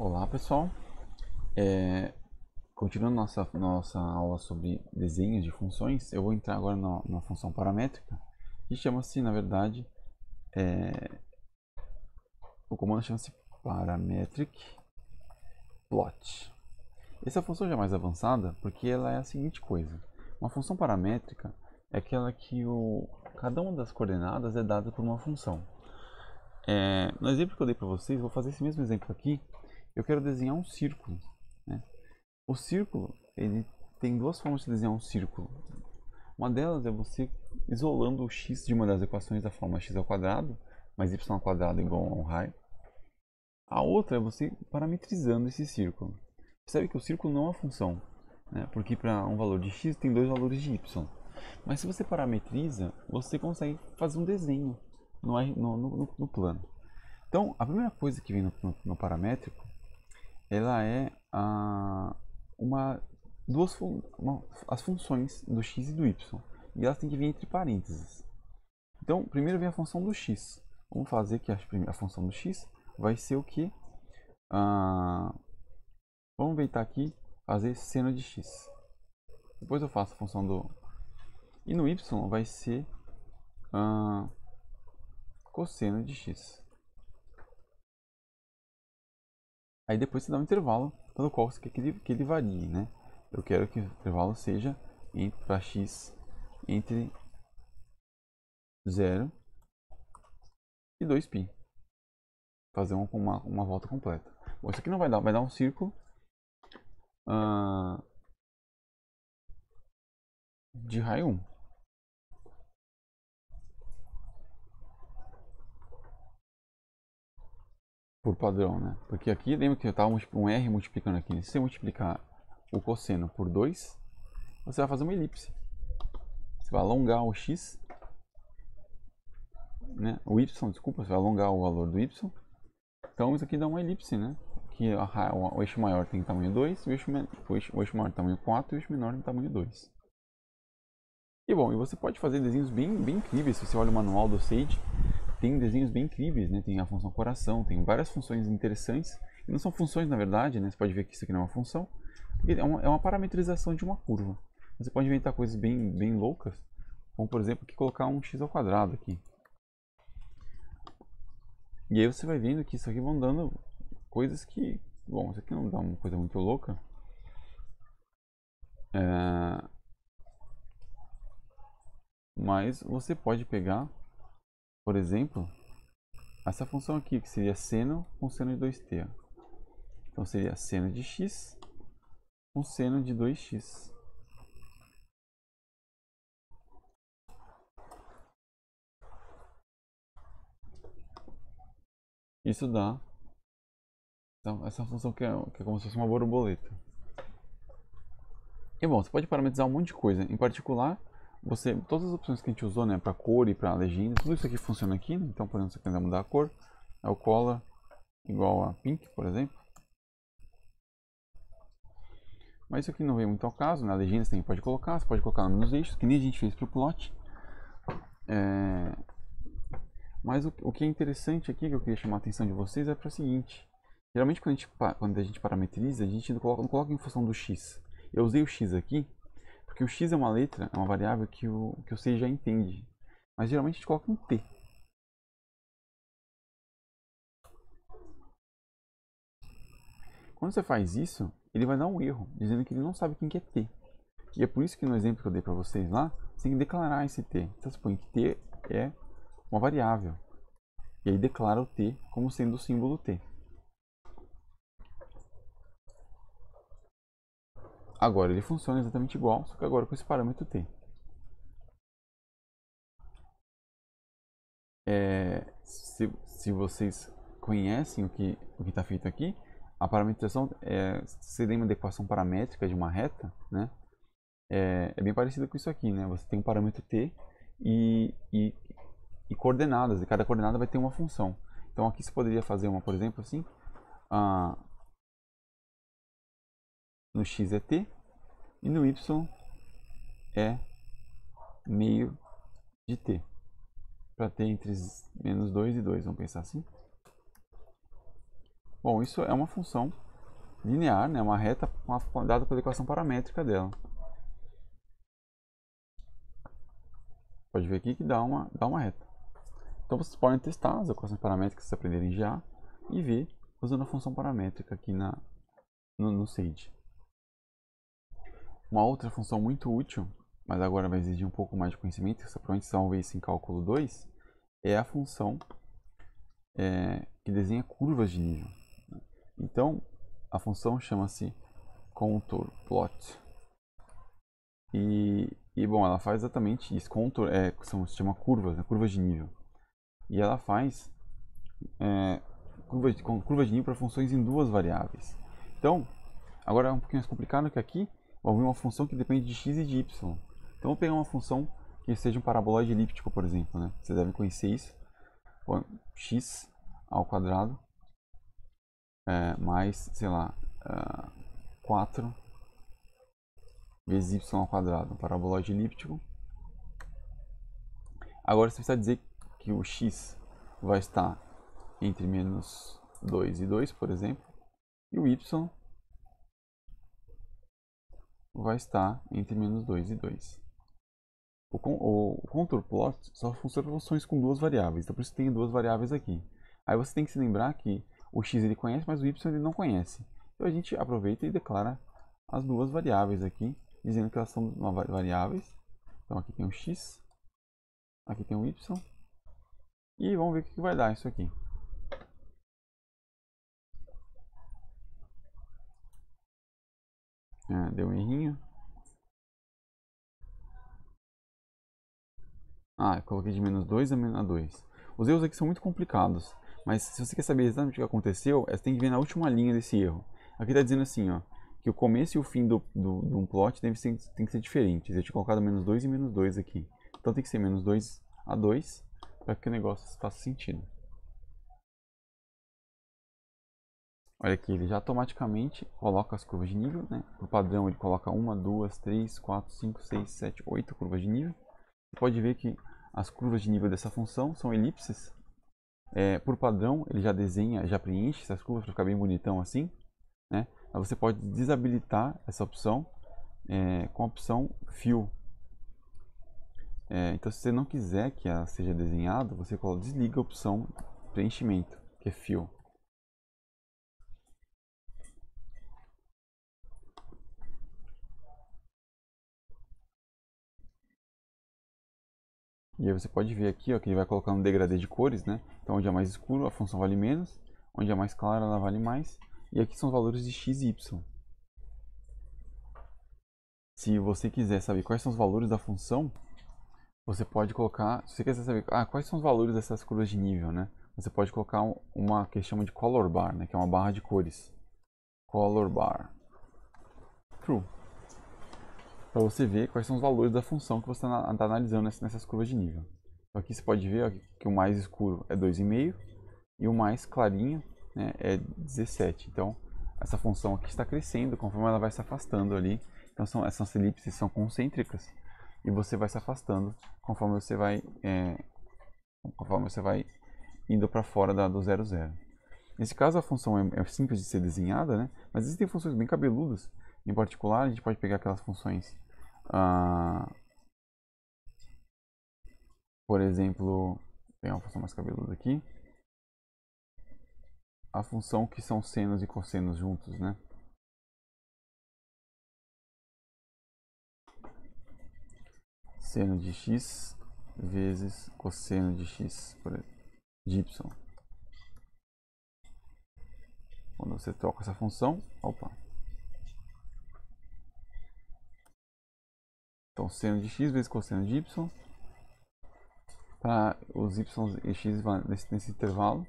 Olá pessoal, é, continuando nossa aula sobre desenhos de funções, eu vou entrar agora na função paramétrica, que chama-se, na verdade, o comando chama-se parametric plot. Essa função já é mais avançada porque ela é a seguinte coisa: uma função paramétrica é aquela que cada uma das coordenadas é dada por uma função. No exemplo que eu dei para vocês, vou fazer esse mesmo exemplo aqui. Eu quero desenhar um círculo, né? O círculo, ele tem duas formas de desenhar um círculo. Uma delas é você isolando o x de uma das equações da forma x ao quadrado, mais y ao quadrado igual a um raio. A outra é você parametrizando esse círculo. Percebe que o círculo não é uma função, né? Porque para um valor de x tem dois valores de y. Mas se você parametriza, você consegue fazer um desenho no plano. Então, a primeira coisa que vem no paramétrico, ela é as funções do x e do y. E elas têm que vir entre parênteses. Então, primeiro vem a função do x. Vamos fazer que a função do x vai ser o que? Vamos inventar aqui, fazer seno de x. Depois eu faço a função do... E no y vai ser cosseno de x. Aí depois você dá um intervalo pelo qual você quer que ele varie, né? Eu quero que o intervalo seja para x entre 0 e 2π. Fazer uma volta completa. Bom, isso aqui não vai dar um círculo de raio 1. Por padrão, né? Porque aqui, lembra que eu estava um R multiplicando aqui. Se você multiplicar o cosseno por 2, você vai fazer uma elipse. Você vai alongar o x, né? O y, desculpa, você vai alongar o valor do y. Então isso aqui dá uma elipse, né? Que o eixo maior tem tamanho 2, o eixo maior tem tamanho 4 e o eixo menor tem tamanho 2. E bom, e você pode fazer desenhos bem incríveis. Se você olha o manual do Sage, tem desenhos bem incríveis, né? Tem a função coração, tem várias funções interessantes. E não são funções, na verdade, né? Você pode ver que isso aqui não é uma função, porque é uma parametrização de uma curva. Você pode inventar coisas bem loucas, como por exemplo, aqui colocar um x ao quadrado aqui. E aí você vai vendo que isso aqui vão dando coisas que... Bom, isso aqui não dá uma coisa muito louca. Mas você pode pegar, por exemplo, essa função aqui, que seria seno com seno de 2t. Então seria seno de x com seno de 2x. Isso dá então, essa função que é como se fosse uma borboleta. E bom, você pode parametrizar um monte de coisa. Em particular, todas as opções que a gente usou, né, para cor e para legenda, tudo isso aqui funciona aqui. Né? Então, por exemplo, se você quiser mudar a cor, é o color igual a pink, por exemplo. Mas isso aqui não vem muito ao caso, né? Legendas também pode colocar, você pode colocar nos eixos, que nem a gente fez para o plot. Mas o que é interessante aqui, que eu queria chamar a atenção de vocês, é para o seguinte. Geralmente quando a gente parametriza, a gente não coloca em função do x. Eu usei o x aqui, porque o x é uma letra, é uma variável que o C já entende. Mas geralmente a gente coloca um t. Quando você faz isso, ele vai dar um erro, dizendo que ele não sabe quem que é t. E é por isso que no exemplo que eu dei para vocês lá, você tem que declarar esse t. Então você põe que t é uma variável. E aí declara o t como sendo o símbolo t. Agora ele funciona exatamente igual, só que agora com esse parâmetro t. Se vocês conhecem o que está feito aqui, a parametrização seria uma equação paramétrica de uma reta, né? É bem parecido com isso aqui, né? Você tem um parâmetro t e coordenadas, e cada coordenada vai ter uma função. Então aqui você poderia fazer uma, por exemplo, assim, no x é t e no y é meio de t, para t entre -2 e 2, vamos pensar assim. Bom, isso é uma função linear, né? Uma reta dada pela equação paramétrica dela. Pode ver aqui que dá uma reta. Então vocês podem testar as equações paramétricas que vocês aprenderem já e ver usando a função paramétrica aqui no Sage. Uma outra função muito útil, mas agora vai exigir um pouco mais de conhecimento, que provavelmente vocês vão ver isso em cálculo 2, é a função que desenha curvas de nível. Então, a função chama-se contour plot. E bom, ela faz exatamente isso. Contour se chama curvas, né? Curvas de nível. E ela faz curvas de nível para funções em duas variáveis. Então, agora é um pouquinho mais complicado que aqui, vamos ver uma função que depende de x e de y. Então, vamos pegar uma função que seja um paraboloide elíptico, por exemplo, né? Vocês devem conhecer isso. X ao quadrado mais, sei lá, 4 vezes y ao quadrado, um paraboloide elíptico. Agora você precisa dizer que o x vai estar entre menos 2 e 2, por exemplo, e o y vai estar entre menos 2 e 2. O contour plot só funciona para funções com duas variáveis, então por isso tem duas variáveis aqui. Aí você tem que se lembrar que o x ele conhece, mas o y ele não conhece. Então a gente aproveita e declara as duas variáveis aqui, dizendo que elas são variáveis. Então aqui tem o x, aqui tem o y, e vamos ver o que vai dar isso aqui. Deu um errinho. Eu coloquei de menos 2 a 2. Os erros aqui são muito complicados, mas se você quer saber exatamente o que aconteceu, você tem que ver na última linha desse erro. Aqui está dizendo assim, ó, que o começo e o fim de um plot tem que ser diferentes. Eu tinha colocado menos 2 e menos 2 aqui. Então tem que ser menos 2 a 2 para que o negócio faça sentido. Olha aqui, ele já automaticamente coloca as curvas de nível, né? Por padrão ele coloca 1, 2, 3, 4, 5, 6, 7, 8 curvas de nível. Você pode ver que as curvas de nível dessa função são elipses. Por padrão ele já desenha, já preenche essas curvas para ficar bem bonitão assim, né? Mas você pode desabilitar essa opção com a opção Fill. Então se você não quiser que ela seja desenhada, você desliga a opção preenchimento, que é Fill. E aí você pode ver aqui, ó, que ele vai colocando um degradê de cores, né? Então onde é mais escuro a função vale menos, onde é mais clara ela vale mais. E aqui são os valores de x e y. Se você quiser saber quais são os valores da função, você pode colocar, se você quiser saber quais são os valores dessas curvas de nível, né? Você pode colocar uma que chama de color bar, né? Que é uma barra de cores. Color bar. True. Para você ver quais são os valores da função que você está analisando nessas curvas de nível. Então aqui você pode ver que o mais escuro é 2,5 e o mais clarinho, né, é 17. Então essa função aqui está crescendo conforme ela vai se afastando ali. Então essas elipses são concêntricas e você vai se afastando conforme você vai indo para fora do 0, 0. Nesse caso a função é simples de ser desenhada, né? Mas existem funções bem cabeludas. Em particular a gente pode pegar aquelas funções, por exemplo, vou pegar uma função mais cabeluda aqui. A função que são senos e cossenos juntos, né? Seno de x vezes cosseno de x, de y. Quando você troca essa função, então seno de x vezes cosseno de y, para os y e x nesse intervalo.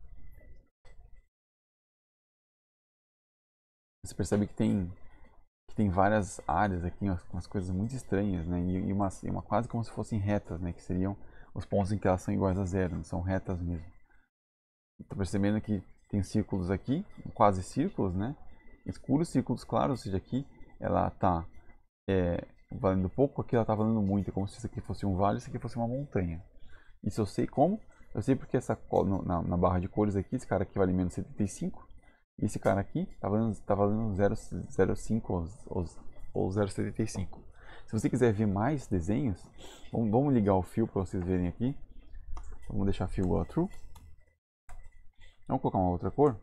Você percebe que tem várias áreas aqui, umas coisas muito estranhas, né? E uma quase como se fossem retas, né? Que seriam os pontos em que elas são iguais a zero, não são retas mesmo. Estou percebendo que tem círculos aqui, quase círculos, né? Escuros, círculos claros, ou seja, aqui ela está valendo pouco, aqui ela está valendo muito, é como se isso aqui fosse um vale e isso aqui fosse uma montanha. Isso eu sei como? Eu sei porque na barra de cores aqui, esse cara aqui vale menos 75, E esse cara aqui tá valendo 0,05 ou 0,75. Se você quiser ver mais desenhos, vamos ligar o fio para vocês verem aqui. Vamos deixar fio igual a true. Vamos colocar uma outra cor.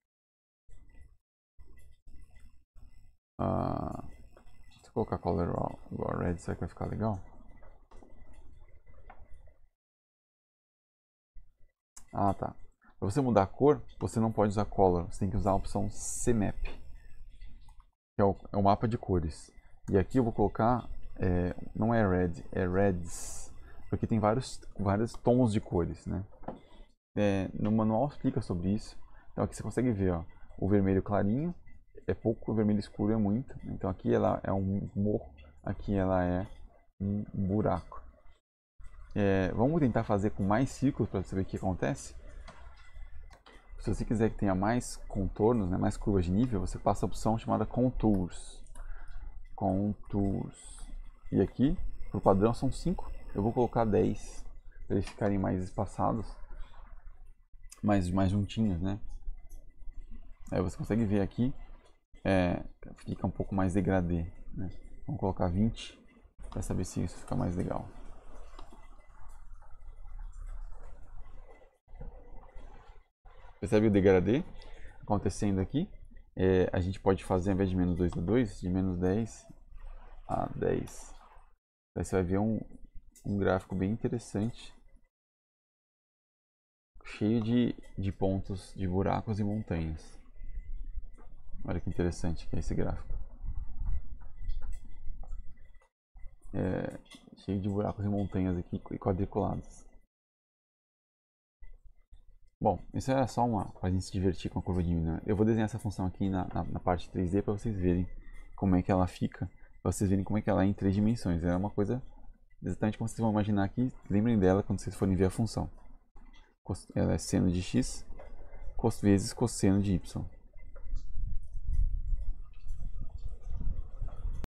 Se eu colocar color igual a red, será que vai ficar legal? Ah, tá. Para você mudar a cor, você não pode usar color. Você tem que usar a opção CMap, que é o mapa de cores. E aqui eu vou colocar, não é red, é reds, porque tem vários tons de cores, né? No manual explica sobre isso. Então aqui você consegue ver, ó, o vermelho clarinho é pouco, o vermelho escuro é muito. Então aqui ela é um morro, aqui ela é um buraco. Vamos tentar fazer com mais círculos para você ver o que acontece. Se você quiser que tenha mais contornos, né, mais curvas de nível, você passa a opção chamada Contours. Contours. E aqui, para o padrão, são 5. Eu vou colocar 10, para eles ficarem mais espaçados, mais juntinhos, né? Aí você consegue ver aqui, fica um pouco mais degradê, né? Vamos colocar 20, para saber se isso fica mais legal. Percebe o degradê acontecendo aqui? A gente pode fazer, ao invés de menos 2 a 2, de menos 10 a 10. Aí você vai ver um gráfico bem interessante, cheio de pontos, de buracos e montanhas. Olha que interessante que é esse gráfico. Cheio de buracos e montanhas aqui quadriculados. Bom, isso era só para a gente se divertir com a curva de Miller. Eu vou desenhar essa função aqui na parte 3D para vocês verem como é que ela fica, para vocês verem como é que ela é em 3 dimensões. É uma coisa exatamente como vocês vão imaginar aqui. Lembrem dela quando vocês forem ver a função. Ela é seno de x vezes cosseno de y.